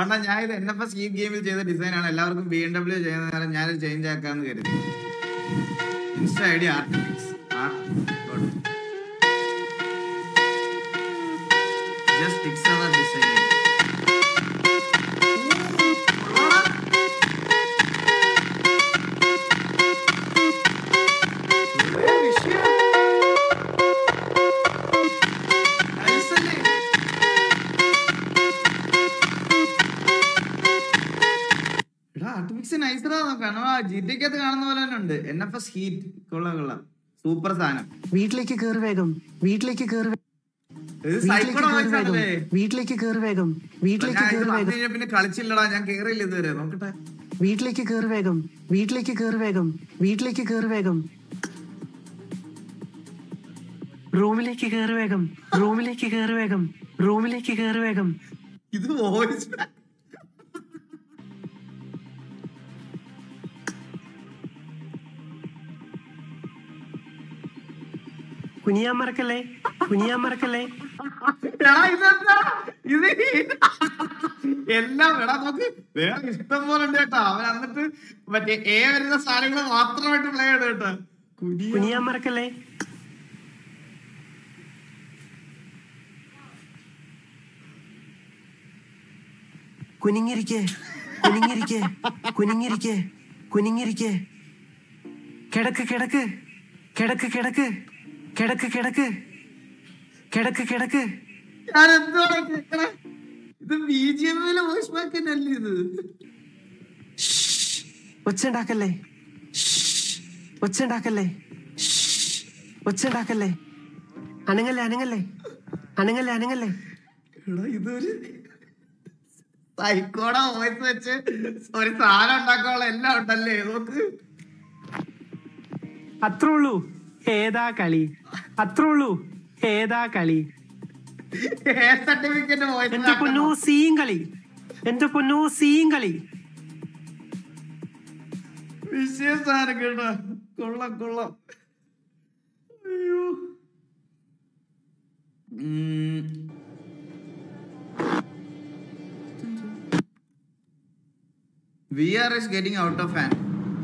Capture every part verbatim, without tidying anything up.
പണ്ടാ ഞാൻ ഇത് N F S ഈ ഗെയിമിൽ ചെയ്ത ഡിസൈനാണ്. എല്ലാവർക്കും ബി എം ഡബ്ല്യൂ ചെയ്യുന്ന നേരം ഞാനത് ചേഞ്ച് ആക്കാന്ന് കരുതി. ഇൻസ്റ്റ ഐ ഡി ആർട്ടിഫിക്സ് ജസ്റ്റ് ഫിക്സ് അവർ ഡിസൈൻ. ജിറ്റിക്കകത്ത് കാണുന്ന പോലെ തന്നെ ഉണ്ട്. എൻ എഫ് എസ് ഹീറ്റ് കൊള്ളാം കൊള്ളാം, സൂപ്പർ സാധനം. വീട്ടിലേക്ക് കേറി വേഗം, വീട്ടിലേക്ക് കേറി വീട്ടിലേക്ക് കേറി വേഗം, വീട്ടിലേക്ക് കേറി വേഗം. പിന്നെ കളിച്ചില്ലടാ, ഞാൻ കേറിയില്ല ഇതുവരെ. നോക്കട്ടെ. വീട്ടിലേക്ക് കേറി വേഗം, വീട്ടിലേക്ക് കേറി വേഗം, വീട്ടിലേക്ക് കേറി വേഗം. റൂമിലേക്ക് കേറി വേഗം, റൂമിലേക്ക് കേറി വേഗം, റൂമിലേക്ക് കേറി വേഗം. ഇത് വോയിസ് കുനിയാൻ മറക്കല്ലേ, കുനിയാൻ മറക്കല്ലേ. ഇത് എല്ലാം എടാ നോക്ക്, വേറെ ഇഷ്ടം പോലെ ഉണ്ട് കേട്ടോ. അവൻ എന്നിട്ട് മറ്റേ ഏ വരുന്ന സാധനങ്ങൾ മാത്രമായിട്ട് പ്ലേ ചെയ്ത് കേട്ടോ. കുനിയാൻ മറക്കല്ലേ. കുനിങ്ങിരിക്കേ, കുനിങ്ങിരിക്കേ, കുനിങ്ങിരിക്കേ, കുനിങ്ങിരിക്കേ. കിടക്ക് കിടക്ക് കിടക്ക് കിടക്ക് കിടക്ക് കിടക്ക് കിടക്ക് കിടക്ക്. ഞാൻ എന്താണ് കേക്കണേ? ഇത് ബി ജി എമ്മിലെ വോയിസ് ബാക്ക് തന്നെയല്ലേ ഇത്? ഒച്ചണ്ടാക്കല്ലേ, ഒച്ചണ്ടാക്കല്ലേ, ഒച്ചണ്ടാക്കല്ലേ. അനങ്ങല്ലേ, അനങ്ങല്ലേ, അനങ്ങല്ലേ, അനങ്ങല്ലേ. എടാ ഇതൊരു സൈക്കോട വോയിസ് വെച്ച് ഒരു സാധനം ഉണ്ടാക്കാനുള്ള എല്ലാം ഉണ്ടല്ലേ. നോക്ക്, അത്രേ ഉള്ളൂ. ഏതാ കളി, അത്രേ ഉള്ളൂ. ഏതാ കളി. എന്റെ പൊന്നോ സീയും കളി, എന്റെ പൊന്നോ സീയും കളി. വിശേഷാണ് കേട്ടോ. കൊള്ളാം കൊള്ളാം. അയ്യോ V R is getting out of hand.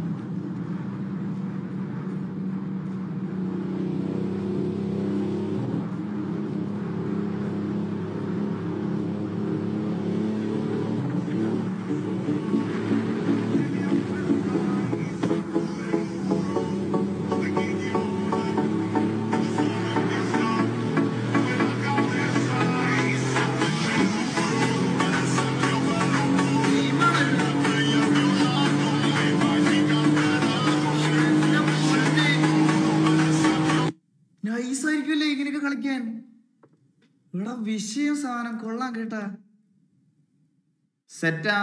നൈസായിരിക്കുമല്ലേ ഇങ്ങനെയൊക്കെ കളിക്കാൻ. ഇവിടെ വിഷയം സാധനം കൊള്ളാം കേട്ടാ. സെറ്റാ.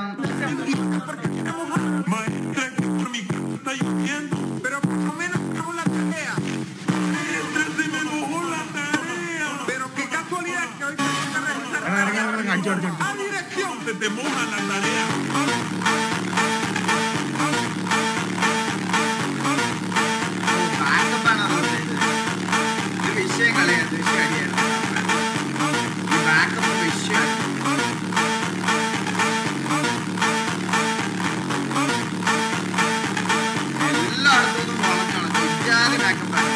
വിഷയം കളിയാ, വിഷയം അടിയാണ്. ബാക്കപ്പ് വിഷയം. എല്ലായിടത്തും വളഞ്ഞാണ് ഇറ്റാലി ബാക്കപ്പാണ്.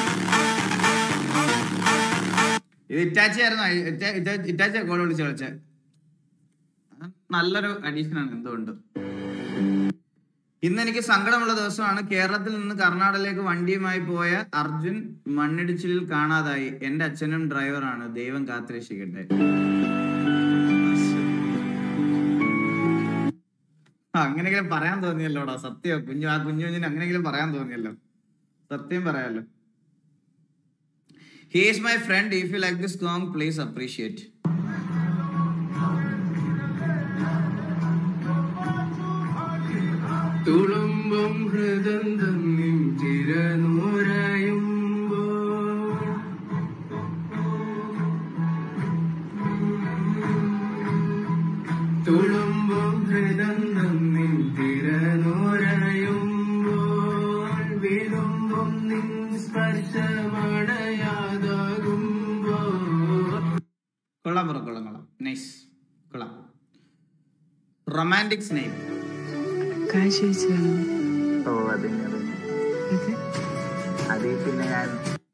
ഇത് ഇറ്റാച്ചി ആയിരുന്നു. ഇറ്റാച്ചി ഗോൾ വിളിച്ച് കളിച്ച നല്ലൊരു അഡീഷനാണ്. എന്തുകൊണ്ട് ഇന്ന് എനിക്ക് സങ്കടമുള്ള ദിവസമാണ്. കേരളത്തിൽ നിന്ന് കർണാടകയിലേക്ക് വണ്ടിയുമായി പോയ അർജുൻ മണ്ണിടിച്ചിലിൽ കാണാതായി. എന്റെ അച്ഛനും ഡ്രൈവറാണ്. ദൈവം കാത്തിരക്ഷിക്കട്ടെ. അങ്ങനെയെങ്കിലും പറയാൻ തോന്നിയല്ലോടാ. സത്യം കുഞ്ഞു, ആ കുഞ്ഞു കുഞ്ഞിന് അങ്ങനെയെങ്കിലും പറയാൻ തോന്നിയല്ലോ. സത്യം പറയാലോ. He is my friend. If you like this song, please appreciate. തുളുമ്പും ഹൃദന്തം തിരനുരയുമ്പോ തുളുമ്പും ഹൃദന്തം തിരനുരയുമ്പോ വിളുമ്പും നിൻ സ്പർശമണയാതാകുമ്പോ. കൊള്ളാം പറ, കൊള്ളാം കൊള്ളാം. നൈസ്, കൊള്ളാം. Romantic Snape. ഓ അതന്നെ അതന്നെ അത് പിന്നെ ഞാൻ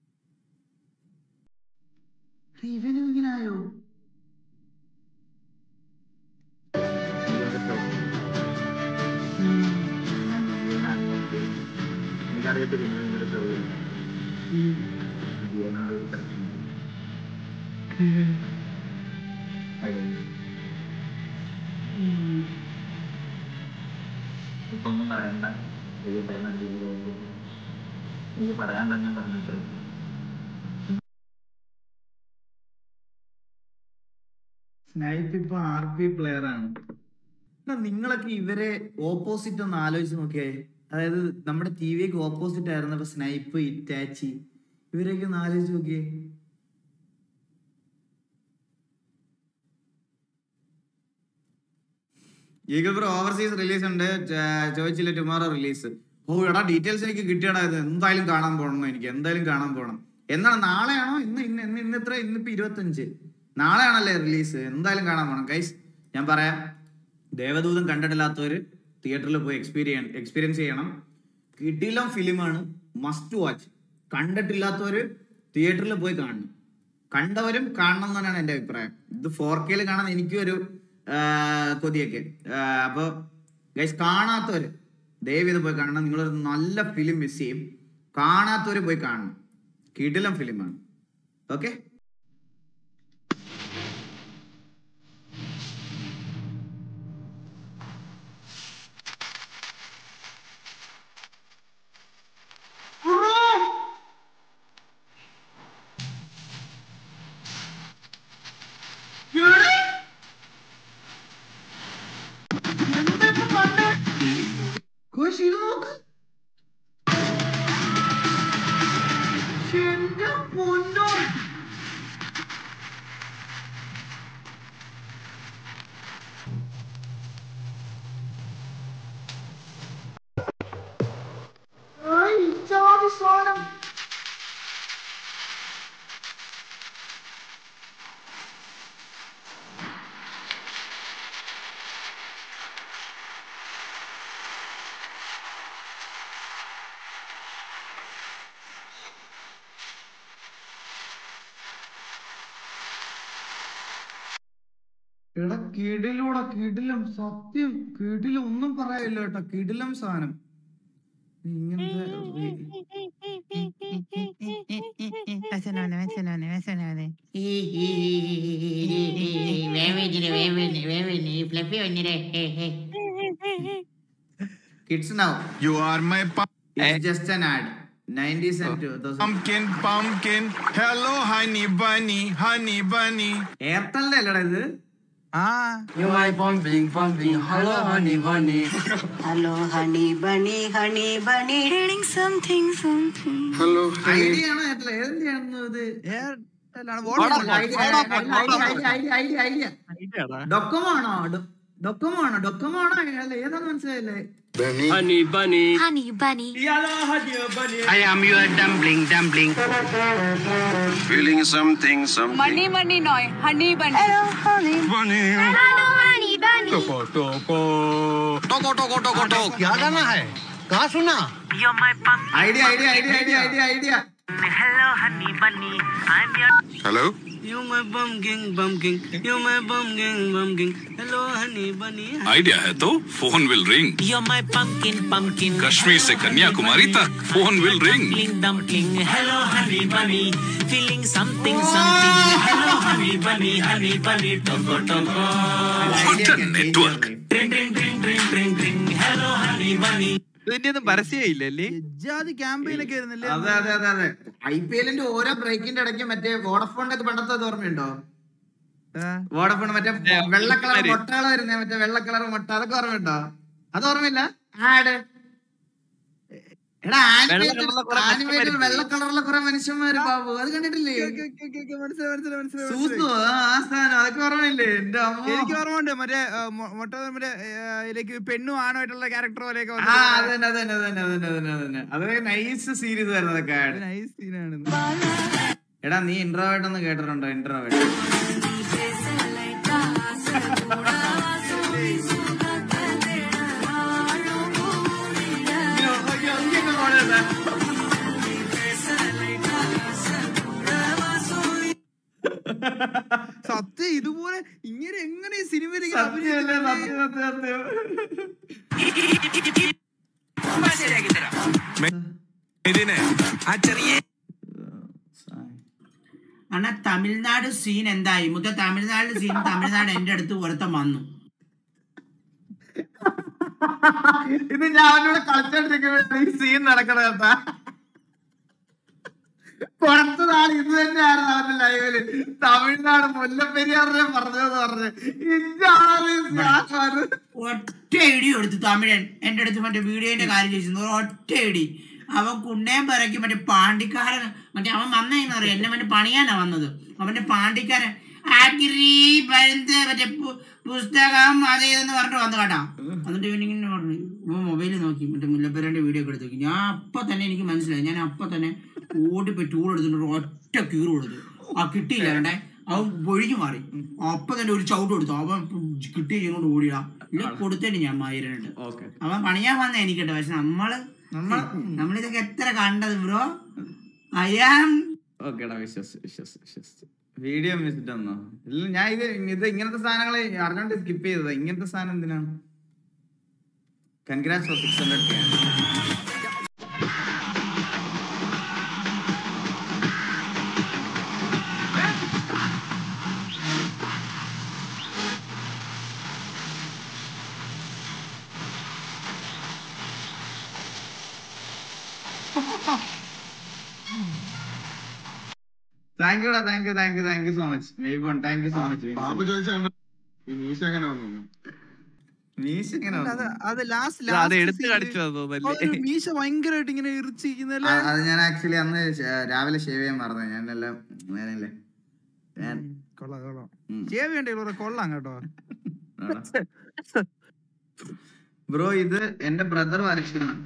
ഇവനും ഇങ്ങനായോ? എനിക്കറിയത്തില്ല നിങ്ങളുടെ സൗകര്യം ഇപ്പൊന്നും പറയണ്ട. എനിക്ക് പറയാൻ തന്നെ പറഞ്ഞിട്ട് സ്നൈപ്പ് ഇപ്പൊ ആർ പി പ്ലെയർ ആണ്. നിങ്ങളൊക്കെ ഇവരെ ഓപ്പോസിറ്റ് ഒന്ന് ആലോചിച്ച് നോക്കിയേ. അതായത് നമ്മുടെ ടി വിക്ക് ഓപ്പോസിറ്റ് ആയിരുന്നപ്പോ സ്നൈപ്പ്, ഇറ്റാച്ചി, ഇവരെയൊക്കെ ഒന്ന് ആലോചിച്ച് നോക്കിയേ. ഈഗിൾ ബ്രോ ഓവർസീസ് റിലീസ് ഉണ്ട്, ചോദിച്ചില്ല ടുമോറോ റിലീസ്. ഓ എടാ ഡീറ്റെയിൽസ് എനിക്ക് കിട്ടിയടാ, ഇത് എന്തായാലും കാണാൻ പോകണം, എനിക്ക് എന്തായാലും കാണാൻ പോകണം. എന്നാണ്? നാളെയാണോ? ഇന്ന് ഇന്ന് ഇന്ന് ഇന്ന് എത്ര? ഇന്നിപ്പോ ഇരുപത്തഞ്ച്. നാളെയാണല്ലേ റിലീസ്? എന്തായാലും കാണാൻ പോകണം ഗൈസ്. ഞാൻ പറയാം, ദേവദൂതൻ കണ്ടിട്ടില്ലാത്തവര് തിയേറ്ററിൽ പോയി എക്സ്പീരിയൻ എക്സ്പീരിയൻസ് ചെയ്യണം. കിടിലം ഫിലിമാണ്, മസ്റ്റ് വാച്ച്. കണ്ടിട്ടില്ലാത്തവര് തിയേറ്ററിൽ പോയി കാണണം. കണ്ടവരും കാണണം എന്ന് തന്നെയാണ് എൻ്റെ അഭിപ്രായം. ഇത് ഫോർ കെയിൽ കാണാൻ എനിക്കും ഒരു കൊതിയൊക്കെ. അപ്പോൾ ഗൈസ് കാണാത്തവര് ദയവ് ചെയ്ത് പോയി കാണണം. നിങ്ങളൊരു നല്ല ഫിലിം മിസ് ചെയ്യും. കാണാത്തവര് പോയി കാണണം. കിടിലം ഫിലിമാണ്. ഓക്കെ, എടാ കിടിലൂടെ കിടിലം, സത്യം കിടിലം, ഒന്നും പറയാനില്ല കേട്ടോ. കിടിലം സാധനം. ഇങ്ങനത്തെ kids now. You are my pu- It's just an ad. nineties and two thousand. pumpkin, pumpkin. Hello, honey bunny, honey bunny. എയർടെലിന്റെ അല്ലടാ ഇത്? You my pumping, pumping. Hello, honey bunny. Hello, honey bunny, honey bunny, doing something, something. Hello, honey. Idea ആണോ എയർടെൽ? ഏതിന്റെ ആണെന്ന് ഇത്? ഡൊക്കോമോ ആണോ? ഡൊക്കോമോ ആണോ? ഡൊക്കോമോ ആണോ? അല്ല ഏതാന്ന് മനസ്സിലായില്ലേ? Bunny. Honey bunny. Honey bunny. I am your dumpling, dumpling. Feeling something, something. Money, money, noy. Honey bunny. Hello, honey Bunny. Hello, honey bunny. Toko, toko. Toko, toko, toko, toko. क्या गाना है? कहाँ सुना? You're my pumpkin. Idea Idea Idea Idea Idea Idea Hello, honey bunny. I'm your. Hello? You my pumpkin, pumpkin. You my pumpkin, pumpkin. Hello, honey bunny. Idea है तो phone will ring. You're my pumpkin, pumpkin. Kashmir से कन्याकुमारी तक phone will ring. Dumpling, dumpling. Hello, honey bunny. Feeling something, something. Hello, honey bunny, honey bunny. Toko, toko. What a network. Ring, ring, ring, ring, ring, ring. Hello, honey bunny. ഇതിന്റെ ഒന്നും പരസ്യമില്ലല്ലേ? ക്യാമ്പയിനൊക്കെ ആയിരുന്നല്ലേ? അതെ അതെ അതെ അതെ. I P എല്ലിന്റെ ഓരോ ബ്രേക്കിന്റെ ഇടയ്ക്ക് മറ്റേ വോഡഫോണിന്റെ ഒക്കെ പണ്ടത്തെ ഓർമ്മയുണ്ടോ? വോഡഫോൺ മറ്റേ വെള്ള കളർ മുട്ടകൾ വരുന്നേ, മറ്റേ വെള്ള കളർ മുട്ട, അതൊക്കെ ഓർമ്മയുണ്ടോ? അത് ഓർമ്മയില്ല? ആട് എടാ ആനിമേറ്റഡ് വെള്ള കളറുള്ള കുറെ മനുഷ്യന്മാര് ബാബു, അത് കണ്ടിട്ടില്ലേ? സൂസു, ആ സാധനം, അതൊക്കെ ഓർമ്മയില്ലേ? എന്റെ അമ്മ, എനിക്ക് ഓർമ്മയുണ്ട്. മറ്റേ മൊട്ട മറ്റേ ഇതിലേക്ക് പെണ്ണും ആണായിട്ടുള്ള ക്യാരക്ടർ പോലെയൊക്കെ ആ അതന്നെ അതന്നെ അതന്നെ അതന്നെ അതന്നെ അതന്നെ അതൊക്കെ നൈസ് സീരീസ് ആയിരുന്നു അതൊക്കെ. നൈസ് സീനാണ്. എടാ നീ ഇൻട്രോവേർട്ട് ഒന്ന് കേട്ടിട്ടുണ്ടോ? ഇൻട്രോവേർട്ട് സത്യം ഇതുപോലെ ഇങ്ങനെ എങ്ങനെ സിനിമയിൽ അണ്ണാ തമിഴ്നാട് സീൻ എന്തായി മുത്ത തമിഴ്നാട് സീൻ തമിഴ്നാട് എന്റെ അടുത്ത് ഒരുത്തം വന്നു. ഇത് ഞാൻ അവനോട് കളിച്ചോണ്ടിരിക്കുന്ന ഈ സീൻ നടക്കണ കേട്ടാ. പുറത്ത നാൾ ഇത് തന്നെയായിരുന്നു അവന്റെ ലൈവില്. തമിഴ്നാട് മുല്ലപ്പെരിയാറിനെ പറഞ്ഞതെന്ന് പറഞ്ഞ് ഒറ്റ ഇടി എടുത്തു തമിഴൻ എന്റെ അടുത്ത് മറ്റേ വീഡിയോന്റെ കാര്യം ചോദിച്ചു. ഒറ്റ ഇടി അവൻ കുണ്ണയം പിറക്കി മറ്റേ പാണ്ടിക്കാരൻ മറ്റേ അവൻ വന്നതെന്ന് അറിയാം എന്നെ മറ്റേ പണിയാനാ വന്നത്. അവന്റെ പാണ്ടിക്കാരൻ ആഗ്രി പരുന്ത് മറ്റേ പുസ്തകം അത് ഇതെന്ന് പറഞ്ഞിട്ട് വന്നു കേട്ടാ. എന്നിട്ട് ഇവനിങ്ങനെ പറഞ്ഞു മൊബൈലിൽ നോക്കി മറ്റേ മുല്ലപ്പെരിയാറിന്റെ വീഡിയോ ഒക്കെ എടുത്തു നോക്കി. ഞാൻ അപ്പൊ തന്നെ എനിക്ക് മനസ്സിലായി. ഞാൻ അപ്പൊ തന്നെ ഓടിപ്പോയി ടൂൾ എടുത്തിട്ട് ഒറ്റ കീറ് കൊടുത്തു. ആ കിട്ടിയില്ല വേണ്ടേ അവൻ ഒഴിഞ്ഞു മാറി. അപ്പൊ തന്നെ ഒരു ചവിട്ട് കൊടുത്തു. അവൻ കിട്ടിയ ചെയ്യുകൊണ്ട് ഓടിയാ ഇല്ല കൊടുത്തേണ്ടി ഞാൻ മായിരണ്ട്. അവൻ പണിയാൻ വന്ന എനിക്കട്ടെ. പക്ഷെ നമ്മള് നമ്മളിതൊക്കെ എത്ര കണ്ടത് ബ്രോ. അയാം വീഡിയോ മിസ്സിട്ടൊന്നോ ഇല്ല. ഞാൻ ഇത് ഇത് ഇങ്ങനത്തെ സാധനങ്ങൾ അറിഞ്ഞോണ്ട് സ്കിപ്പ് ചെയ്തതാ. ഇങ്ങനത്തെ സാധനം എന്തിനാണ്? Congrats for six hundred K. Thank you thank you thank you thank you so much. Thank you so much. മീശ എങ്ങനെ വന്നു? മീശ എങ്ങനെ അത് ലാസ്റ്റ് മീശ ഭയങ്കരമായിട്ട് ഇങ്ങനെ ഇറിച്ചിരിക്കുന്നല്ലേ. അത് ഞാൻ ആക്ച്വലി അന്ന് രാവിലെ ഷേവ് ചെയ്യാൻ മറന്നു. ഞാനെല്ലാം ഞാനല്ലേ ഞാൻ കൊള്ളാം കൊള്ളാം ഷേവ് ചെയ്യണ്ടേ കൊള്ളാം കേട്ടോ ബ്രോ. ഇത് എന്റെ ബ്രദർ വരച്ചതാണ്.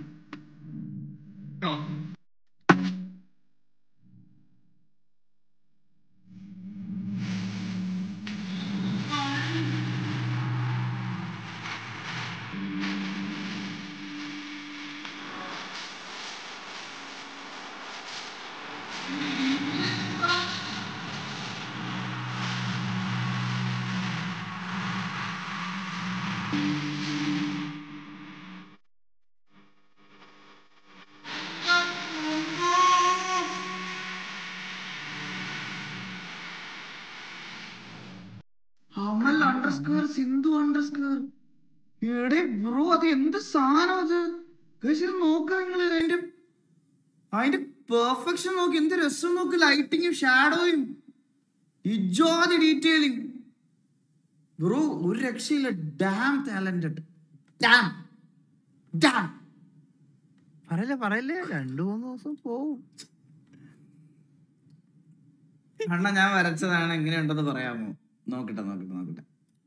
Amal underscore Sindhu underscore. എടേ ബ്രോ അത് എന്ത് സാധനം അത്? നോക്ക നിങ്ങള് അതിന്റെ അതിന്റെ പെർഫെക്ഷൻ നോക്കി. എന്ത് രസം നോക്ക്. ലൈറ്റിങ്ങും ഷാഡോയും ഇജാതി ഡീറ്റെയിലിംഗ് ബ്രോ. ഒരു രക്ഷയില്ല. Dam talented. ഡാം ഡാം പറയല്ലേ പറയല്ലേ രണ്ടു മൂന്ന് ദിവസം പോവും. അണ്ണ ഞാൻ വരച്ചതാണ്. എങ്ങനെയുണ്ടെന്ന് പറയാമോ? നോക്കട്ടെ നോക്കട്ടെ നോക്കട്ടെ.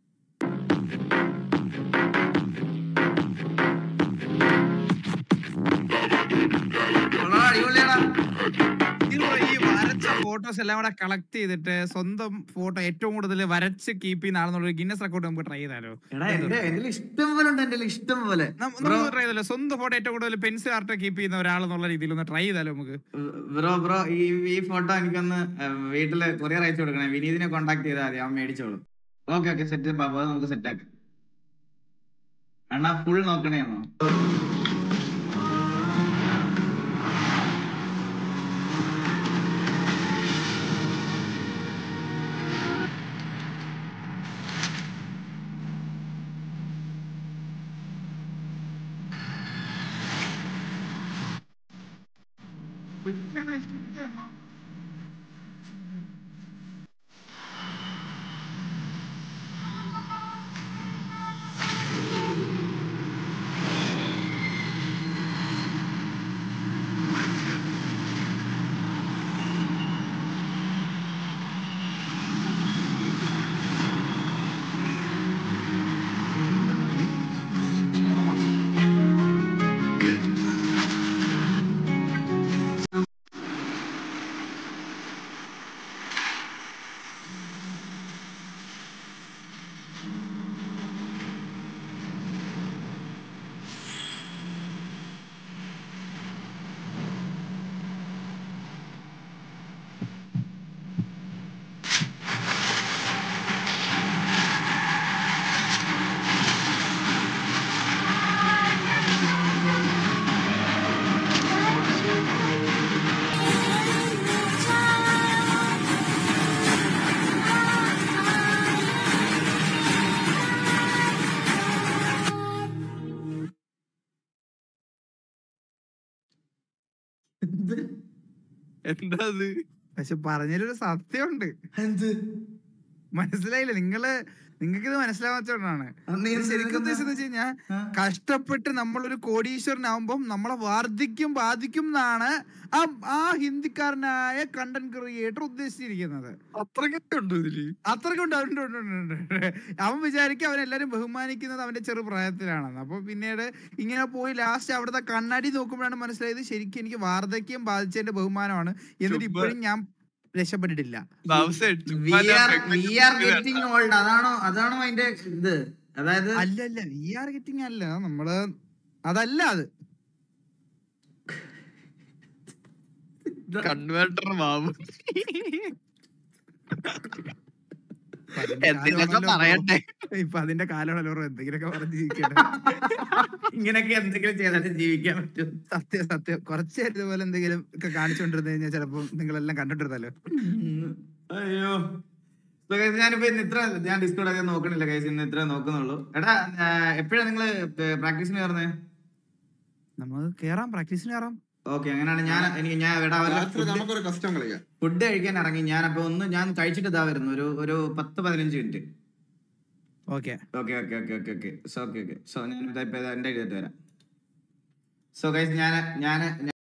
ഈ വരച്ച ഫോട്ടോസ് എല്ലാം കൂടെ കളക്ട് ചെയ്തിട്ട് സ്വന്തം ഫോട്ടോ ഏറ്റവും കൂടുതൽ വരച്ച് കീപ്പ് ചെയ്യുന്ന ആളെന്നുള്ള ഗിന്നസ് റെക്കോർഡ് നമുക്ക് ട്രൈ ചെയ്താലോ? ഇഷ്ടം പോലെ ഉണ്ട് എന്റെ ഇഷ്ടം പോലെ. ട്രൈ ചെയ്താലോ? സ്വന്തം ഫോട്ടോ ഏറ്റവും കൂടുതൽ പെൻസിൽ ആർട്ട് കീപ്പ് ചെയ്യുന്ന ഒരാളെന്നുള്ള രീതിയിൽ ഒന്ന് ട്രൈ ചെയ്താലോ നമുക്ക്? ബ്രോ ബ്രോ ഈ ഈ ഫോട്ടോ എനിക്കൊന്ന് വീട്ടില് കൊറിയർ അയച്ചു കൊടുക്കണേ. വിനീതിനെ കോണ്ടാക്ട് ചെയ്താൽ മതി. അവൻ മേടിച്ചോളൂ. Okay okay set. നമുക്ക് സെറ്റ് ആക്കാം. അണ്ണാ ഫുൾ നോക്കണേന്നോ? എന്താ അത്? പക്ഷെ പറഞ്ഞതിലൊരു സത്യമുണ്ട്. എന്ത് മനസ്സിലായില്ല നിങ്ങള്? നിങ്ങൾക്ക് ഇത് മനസ്സിലാവാത്തോണ്ടാണ്. ശരിക്കും ഉദ്ദേശം എന്ന് വെച്ച് കഴിഞ്ഞാൽ കഷ്ടപ്പെട്ട് നമ്മളൊരു കോടീശ്വരനാവുമ്പം നമ്മളെ വാർദ്ധക്യം ബാധിക്കും എന്നാണ് ആ ആ ഹിന്ദിക്കാരനായ കണ്ടന്റ് ക്രിയേറ്റർ ഉദ്ദേശിച്ചിരിക്കുന്നത്. അത്രയ്ക്കൊക്കെ ഉണ്ട് ഇതില്. അത്രയ്ക്കുണ്ട്. അവൻ്റെ അവൻ വിചാരിക്കും അവനെല്ലാരും ബഹുമാനിക്കുന്നത് അവന്റെ ചെറുപ്രായത്തിലാണെന്ന്. അപ്പൊ പിന്നീട് ഇങ്ങനെ പോയി ലാസ്റ്റ് അവിടുത്തെ കണ്ണാടി നോക്കുമ്പോഴാണ് മനസ്സിലായത് ശരിക്കും എനിക്ക് വാർദ്ധക്യം ബാധിച്ചതിന്റെ ബഹുമാനമാണ്. എന്നിട്ട് ഇപ്പോഴും ഞാൻ രക്ഷപ്പെട്ടിട്ടില്ല. അതാണോ അതാണോ അതിന്റെ ഇത്? അതായത് അല്ല അല്ല വി ആർ ഗെറ്റിംഗ് അല്ല, നമ്മള് അതല്ല അത് കൺവേർട്ടർ ബാബു. പറയട്ടെ, ഇപ്പൊ അതിന്റെ കാലമാണല്ലോ എന്തെങ്കിലുമൊക്കെ പറഞ്ഞ് ജീവിക്കട്ടെ. ഇങ്ങനെയൊക്കെ എന്തെങ്കിലും ചെയ്താലും ജീവിക്കാൻ പറ്റും. സത്യം സത്യം. കുറച്ച് ഇതുപോലെ എന്തെങ്കിലും ഒക്കെ കാണിച്ചോണ്ടിരുന്നു കഴിഞ്ഞാൽ ചിലപ്പോ നിങ്ങളെല്ലാം കണ്ടിട്ടിരുന്നല്ലോ. അയ്യോ ഞാനിപ്പോ ഇന്ന് ഇത്ര ഞാൻ ഡിസ്കോഡ് ഒക്കെ നോക്കണില്ല കൈസ്, ഇന്ന് ഇത്ര നോക്കുന്നുള്ളൂ. എടാ എപ്പോഴാ നിങ്ങള് പ്രാക്ടീസിന് കയറുന്നേ? നമുക്ക് കേറാം, പ്രാക്ടീസിന് കയറാം. ഓക്കെ, അങ്ങനെയാണ്. ഞാൻ എനിക്ക് ഞാൻ ഫുഡ് കഴിക്കാൻ ഇറങ്ങി. ഞാൻ അപ്പൊ ഒന്ന് ഞാൻ കഴിച്ചിട്ട് ഇതാ വരുന്നു. ഒരു ഒരു പത്ത് പതിനഞ്ച് minute. Okay okay okay okay okay okay so okay okay so ഞാൻ ഇതാ ഇപ്പൊ എന്റെ എഴുതിട്ട് വരാം. സോ ഗൈസ് ഞാൻ ഞാൻ